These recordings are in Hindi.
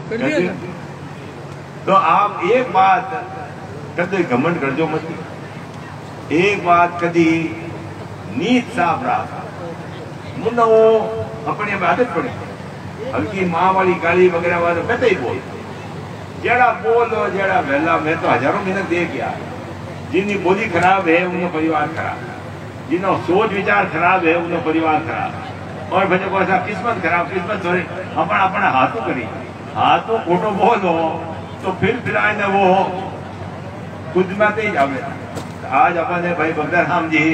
तो आप एक बात कभी घमंड कर जो मत, एक बात कभी नीत साफ रहा मुन्ना वो अपने आदत पड़ी हल्की माँ वाली गाली वगैरह वाले मैं तो ही बोल जड़ा बोलो जड़ा वेला। मैं तो हजारों मेहनत दे गया। जिनकी बोली खराब है उनका परिवार खराब, जिनका सोच विचार खराब है उनका परिवार खराब। और बच्चों को ऐसा किस्मत खराब, किस्मत थोड़ी अपना अपना हाथों करी, हाथों फोटो बोलो तो फिर आए ना वो खुद में ही जावे। आज अपने भाई बगदर राम जी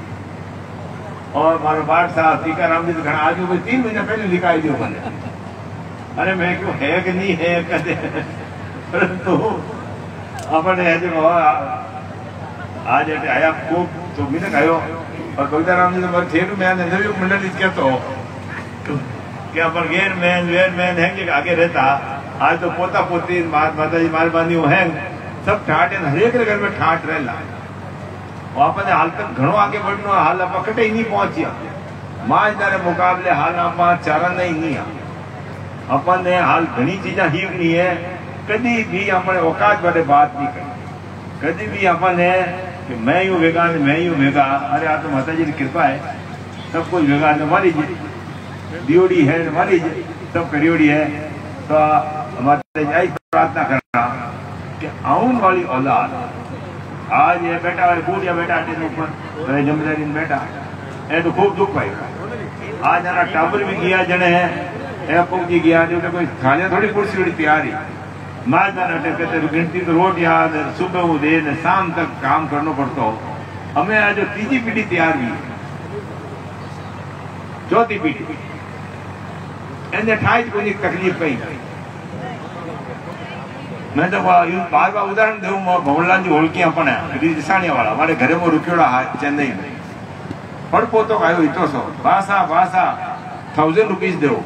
और मारो बाट साहब टीका राम जी तो घना आज 3 महीना पहले लिखाई दियो मैंने। अरे मैं क्यों है कि नहीं है कहते, परंतु अपने है जो आज आया खूब तो मैंने कहो और बगदर राम जी तो थे मैं इंटरव्यू मंडल कहते हो कि अपन गेर मैन है कि आगे रहता। आज तो पोता पोती माता जी मेहरबानी है सब ठाट है, हरेक घर में ठाट रहला। अपने हाल तक घणो आगे बढ़नो हाल आप कटे ही नहीं पहुंचिया। माजदारे मुकाबले हाल आप चारा नहीं अपन ने हाल घनी चीजा हीवनी है। कभी भी अपने औकात बारे बात नहीं करी, कभी भी अपन है कि मैं यूं वेगा मैं यूं वेगा। अरे आ तो माता जी की कृपा है, सब कुछ वेगा मारी जी दियोड़ी है मारी जी सब करियोड़ी है। तो हमारे यही प्रार्थना करना कि आउन वाली औलाद आज ये बेटा और बूढ़िया बेटा ऊपर जिम्मेदारी में बैठा है तो खूब दुख पाएगा। आज हमारा टाबर भी गया जने है जी गया जो कोई खाने थोड़ी कुर्सी बड़ी तैयारी माजदार कहते गिनती तो रोज याद सुबह दे ने शाम तक काम करना पड़ता हो। हमें आज तीजी पीढ़ी तैयार हुई, चौथी पीढ़ी इन्हें ठाई कोई तकलीफ कही। मैं तो बार बार उदाहरण दू भवनलाल जी होलकी अपन दिसाणिया वाला हमारे घरे में रुकियोड़ा चेन्नई में पण पोतो आयो इतो सो भाषा 1000 रुपीज दो,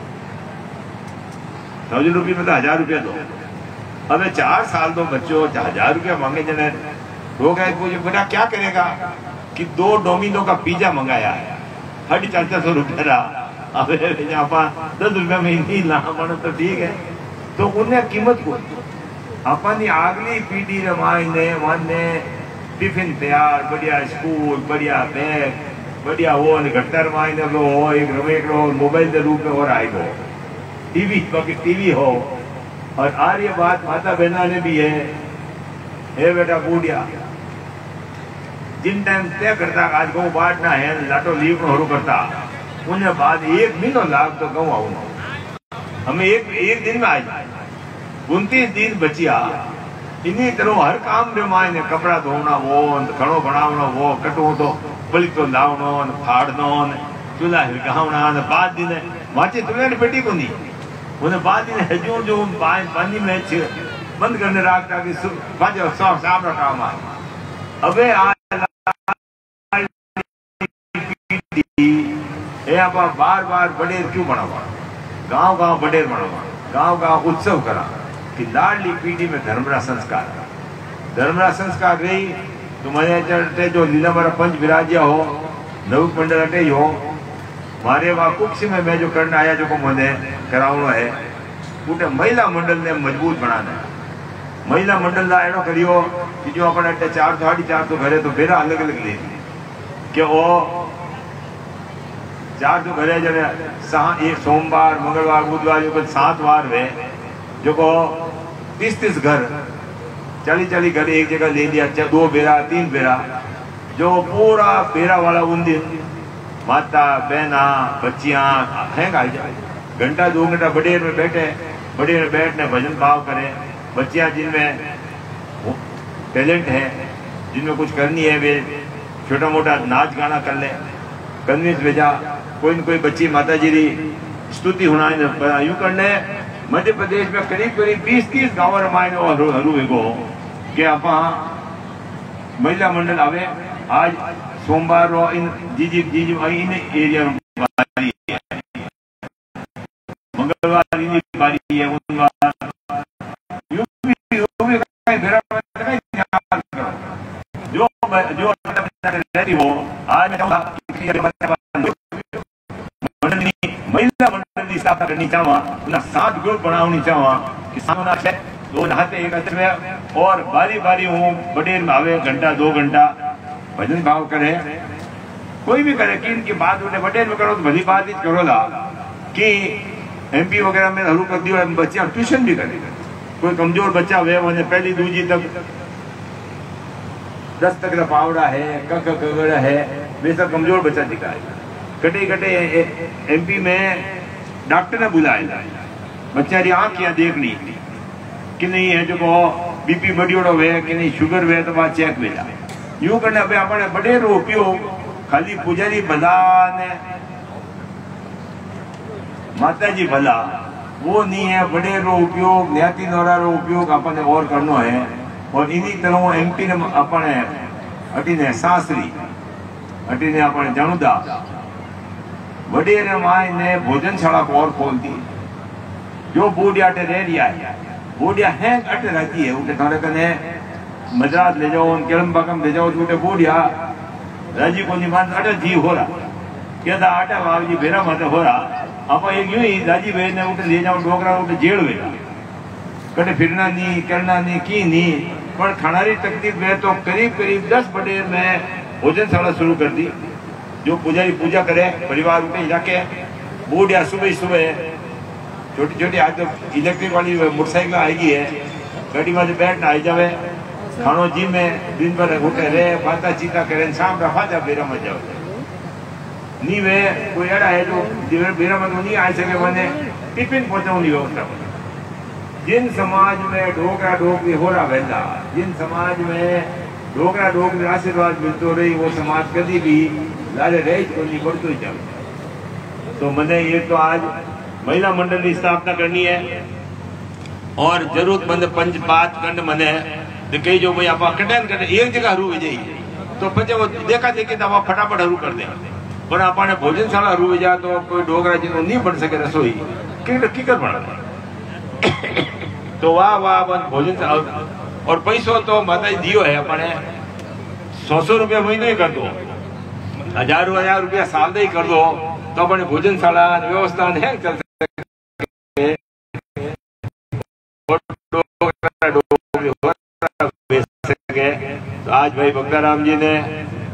1000 रुपये में तो 1000 रुपया दो। अब 4 साल तो बच्चों 1000 रुपया मांगे जने हो गए मुझे बेटा क्या करेगा कि 2 डोमिनो का पिज्जा मंगाया है 450 रुपया रहा। अब यहाँ 10 रुपया में नहीं ला तो ठीक है। तो उन्हें कीमत को अपनी अगली पीढ़ी ने टिफिन तैयार बढ़िया स्कूल बढ़िया बैग बढ़िया हो घटर मायने लो हो एक मोबाइल के रूप में और आएगो टीवी बाकी टीवी हो। और आर्य बात माता बहना ने भी है बेटा बूढ़िया जिन टाइम तय करता आज गौ बांटना है लाटो लीव हरू करता उन्हें बाद 1 महीनों लाभ तो गऊ आऊ हमें एक दिन में आ जाए 29 दिन बचिया। इन्हीं तरह हर काम रे मायने कपड़ा धोना वो घणो बनावनो वो कटो तो बलितो लावनो फाड़नो चूल्हा हिलकावना बाद दिन माचे तुम्हें पेटी को नहीं उन्हें बाद दिन हजू जो पानी में बंद करने रखता कि साफ काम आए। अबे बार बार बड़ेर क्यों बनावा गांव बड़ेर बनावा गांव उत्सव करा कि लाडली पीढ़ी में धर्मरा संस्कार रही। तो मैंने जो लीला मारा पंच विराजिया हो नव मंडल अटे हो मारे वहां कुक्ष में मैं जो करना आया जो को मैंने करावनो है उठे महिला मंडल ने मजबूत बनाना है। महिला मंडल ला एड़ो करियो कि जो अपन अटे 400-450 घरे तो बेरा अलग अलग ले कि वो 400 घरे जने एक सोमवार मंगलवार बुधवार जो 7 वार वे जो को 30 घर 40 घर एक जगह ले लिया 2 बेरा 3 बेरा जो पूरा बेरा वाला उन दिन माता बहना बच्चियां हैं घंटा 2 घंटा बड़ेर में बैठने भजन भाव करें। बच्चियां जिनमें टैलेंट है जिनमें कुछ करनी है वे छोटा मोटा नाच गाना कर ले कन्विंस भेजा कोई न कोई बच्ची माता जी की स्तुति होना यूं करने। मध्य प्रदेश में करीब 20-30 गाँव रमायण हरू एगो के आप महिला मंडल आवे आज सोमवार रो इन जीजी इन एरिया मंगलवार इन बारी है जो हो आज महिला मंडल मंडल की स्थापना करनी चाहवा, उन्हें 7 ग्रुप बनावनी चाहवा कि सामना है दो नहाते एक हाथ में और बारी बारी हूँ बडेर में आवे घंटा 2 घंटा भजन भाव करे, कोई भी करे कि इनकी बात उन्हें बडेर में करो तो भली बात ही करो ला कि MP वगैरह में हरू कर दियो बच्चे ट्यूशन भी करे, कोई कमजोर बच्चा वे उन्हें पहली दूजी तक 10 तक का पावड़ा है कक कगड़ा है वैसा कमजोर बच्चा दिखाए। कटे कटे MP में डॉक्टर ने बुलाया बच्चा की आँख यहाँ देखनी कि नहीं है जो BP बढ़ियोड़ो वे कि नहीं शुगर वे तो बात चेक वेला यूं करने अबे अपने बड़े रो उपयोग खाली पुजारी भला ने माता जी भला वो नहीं है, बड़े रो उपयोग न्याती नौरा रो उपयोग अपने और करनो है। और इन्हीं तरह MP ने अपने अटी ने सासरी अटी ने अपने जनुदा वडेरे माई ने भोजनशाला को और खोल दी, जो बूढ़िया रह रिया है बूढ़िया है अट रहती है उठे थोड़े कने मद्रास ले जाओ केलम बकम ले जाओ उठे बूढ़िया राजी को निमान अटल जी हो रहा क्या था आटा बाबू जी बेरा मत हो रहा आप एक यूं ही राजी भाई ने उठे ले जाओ डोकरा उठे जेल वेला कटे फिरना नहीं करना नहीं की नहीं पर खानारी तकलीफ में तो करीब करीब 10 बड़े में भोजनशाला शुरू कर दी, जो पुजारी पूजा करे परिवार उठे जाके बूढ़िया सुबह सुबह छोटी छोटी आज तो इलेक्ट्रिक वाली मोटरसाइकिल आएगी है गाड़ी में बैठ आई जावे खानो जी में दिन भर उठे रहे बाता चीता करे शाम रफा जा बेरा में जाओ नहीं वे कोई एड़ा है जो बेरा में नहीं आ सके मैंने टिफिन पहुंचाऊंगी व्यवस्था जिन समाज में डोगरा डोगरी हो रहा वैसा जिन समाज में डोगरा डोगरी आशीर्वाद मिलते रही वो समाज कभी भी लारे रही तो नहीं बढ़ते ही जाए। तो मैंने ये तो आज महिला मंडल की स्थापना करनी है और जरूरतमंद पंच बात कंड मने कही जो भाई आप कटन कटे एक जगह हरू जाइए तो बच्चे वो देखा देखी तो आप फटाफट हरू कर दे पर अपने भोजनशाला हरू जा तो कोई डोगरा जी नहीं बन सके रसोई की कर बना तो वाह वाह भोजन और पैसों तो माता जी दियो है अपने 100 रुपया महीने ही कर दो 1000 रुपया साल ही कर दो तो अपने भोजनशाला व्यवस्था है चल सके। तो आज भाई बगदाराम जी ने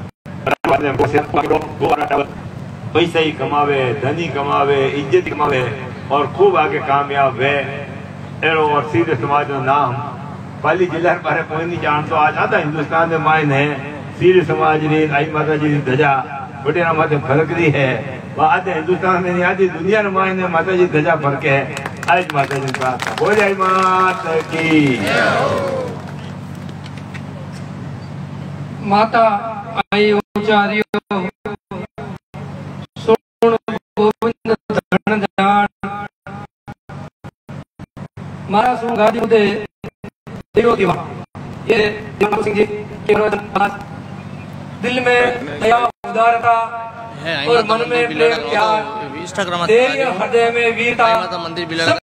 पैसा ही कमावे धनी कमावे इज्जत कमावे और खूब आगे कामयाब है एरो और सीधे समाज का नाम पाली जिला बारे कोई नहीं जान तो आज आधा हिंदुस्तान में मायन है सीधे समाज ने आई माता जी की ध्वजा बड़े माथे फर्क दी है आधे हिंदुस्तान में नहीं आधी दुनिया में मायन है माता जी ध्वजा फर्क है। आज माता जी का बोल आई माता की माता आई उचारियो सुन गोविंद धन ध्यान मारा सुन गादी मुदे दियो दीवान ये दीवान सिंह जी के दिल में दया उदारता और मन में प्रेम प्यार इंस्टाग्राम हृदय में वीरता